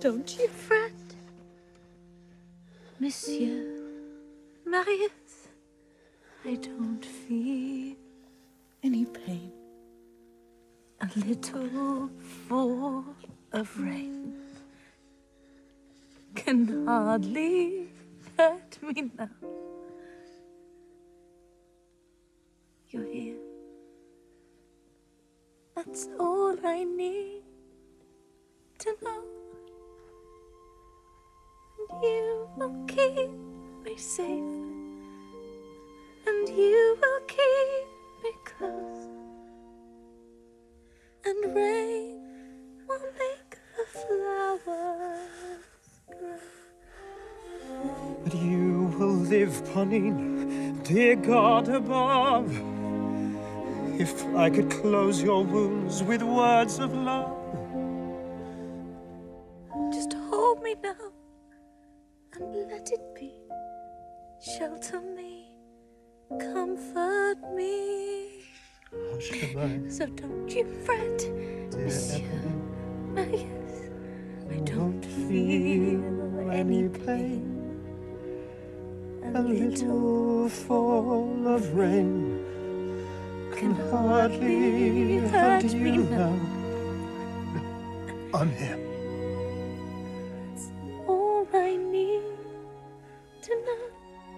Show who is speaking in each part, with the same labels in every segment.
Speaker 1: don't you fret, Monsieur Marius. I don't feel any pain. A little fall of rain can hardly hurt me now. You're here. That's all I need to know. And you will keep me safe. And you will keep me close. And rain will make the flowers grow.
Speaker 2: But you will live, Ponine, dear God above. If I could close your wounds with words of love.
Speaker 1: Just hold me now and let it be. Shelter me, comfort me.
Speaker 2: Hush, goodbye.
Speaker 1: So don't you fret, Monsieur Marius. I don't feel any pain.
Speaker 2: A little fall of rain can hardly hurt you now. I'm here.
Speaker 1: That's all I need to know.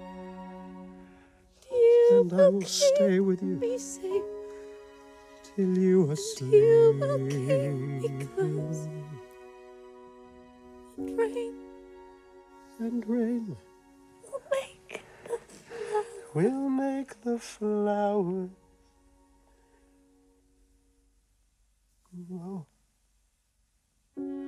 Speaker 1: You
Speaker 2: And I will stay with you
Speaker 1: be safe.
Speaker 2: till you are asleep.
Speaker 1: You will keep me close. And rain
Speaker 2: And rain
Speaker 1: will make the flowers.
Speaker 2: will make the flowers grow.